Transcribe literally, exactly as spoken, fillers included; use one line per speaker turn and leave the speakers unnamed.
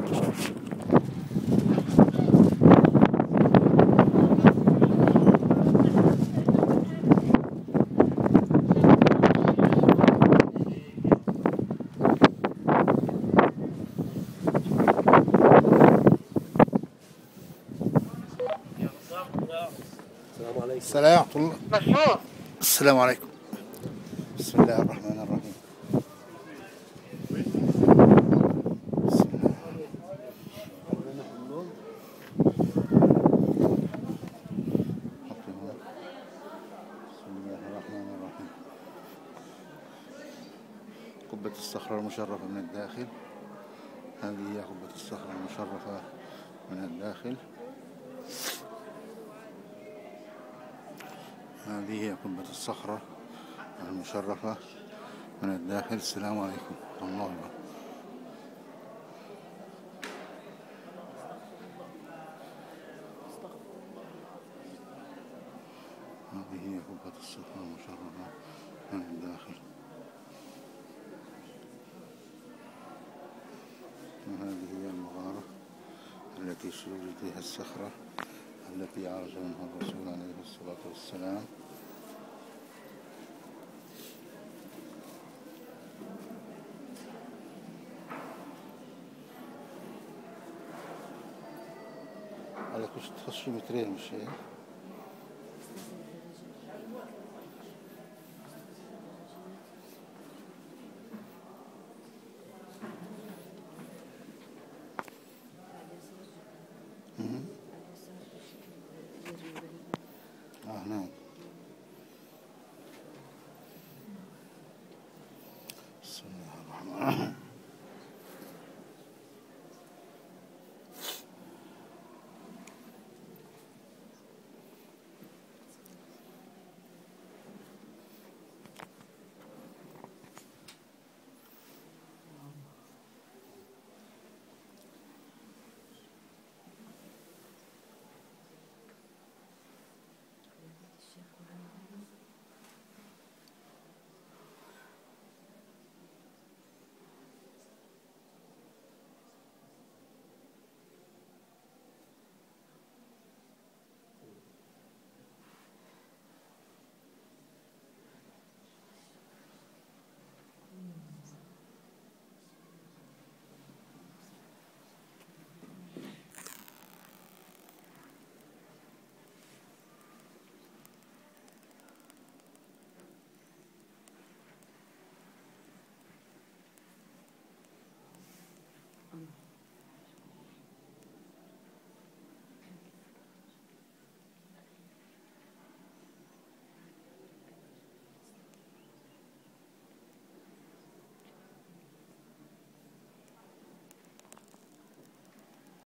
السلام ورحمة الله. السلام عليكم. بسم الله الرحمن الرحيم. بسم الله. بسم الله الرحمن الرحيم. قبة الصخرة المشرفة من الداخل. هذه هي قبة الصخرة المشرفة من الداخل. هذه هي قبة الصخرة المشرفة من الداخل. السلام عليكم ورحمة الله وبركاته. هذه هي قبة الصخرة المشرفة من الداخل. وهذه هي المغارة التي سجدت فيها الصخرة التي عرج منها الرسول عليه الصلاة والسلام. على كش تخشي مترين مش هيك؟ اه نعم. بسم الله الرحمن الرحيم.